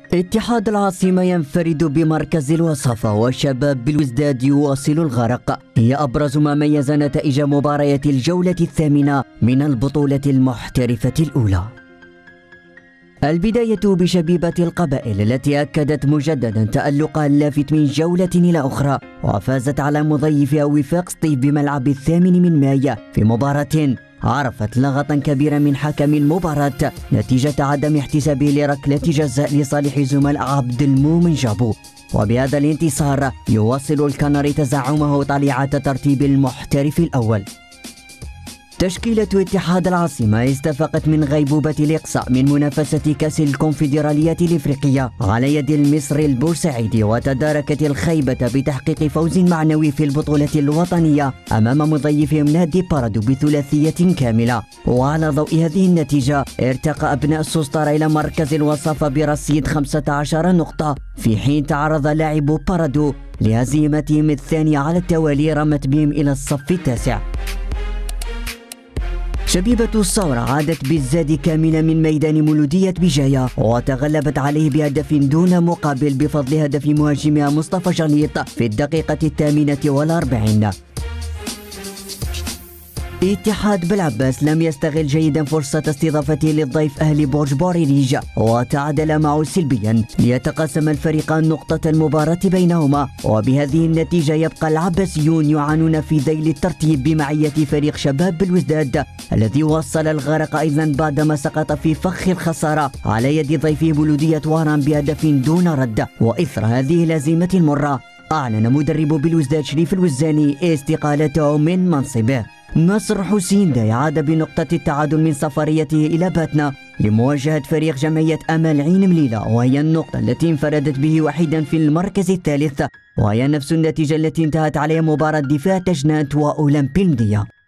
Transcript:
اتحاد العاصمة ينفرد بمركز الوصافة، وشباب بالوزداد يواصل الغرق. هي أبرز ما ميز نتائج مباريات الجولة الثامنة من البطولة المحترفة الأولى. البداية بشبيبة القبائل التي أكدت مجددا تألقها اللافت من جولة إلى أخرى، وفازت على مضيفها وفاق سطيف بملعب 8 مايو في مباراة عرفت لغطا كبيرا من حكم المباراة نتيجة عدم احتسابه لركلة جزاء لصالح زملاء عبد المؤمن جابو. وبهذا الانتصار يواصل الكناري تزعمه طليعة ترتيب المحترف الأول. تشكيلة اتحاد العاصمة استفاقت من غيبوبة الإقصاء من منافسة كأس الكونفدراليات الإفريقية على يد المصري البورسعيدي، وتداركت الخيبة بتحقيق فوز معنوي في البطولة الوطنية أمام مضيفهم نادي باردو بثلاثية كاملة. وعلى ضوء هذه النتيجة ارتقى أبناء السوسترة إلى مركز الوصافة برصيد 15 نقطة، في حين تعرض لاعبو باردو لهزيمتهم الثانية على التوالي رمت بهم إلى الصف التاسع. شبيبة الثورة عادت بالزاد كاملة من ميدان مولودية بجاية، وتغلبت عليه بهدف دون مقابل بفضل هدف مهاجمها مصطفى جليط في الدقيقة 48. اتحاد بلعباس لم يستغل جيدا فرصة استضافته للضيف أهلي برج بوريريج، وتعادل معه سلبيا ليتقاسم الفريقان نقطة المباراة بينهما. وبهذه النتيجة يبقى العباسيون يعانون في ذيل الترتيب بمعية فريق شباب بالوزداد الذي وصل الغرق أيضا بعدما سقط في فخ الخسارة على يد ضيفه مولودية وهران بهدف دون رد. وإثر هذه الهزيمة المرة أعلن مدرب بالوزداد شريف الوزاني استقالته من منصبه. نصر حسين داي عاد بنقطة التعادل من سفريته إلى باتنا لمواجهة فريق جمعية أمل عين مليلة، وهي النقطة التي انفردت به وحيدا في المركز الثالث، وهي نفس النتيجة التي انتهت عليها مباراة دفاع تجنات وأولمبي المدية.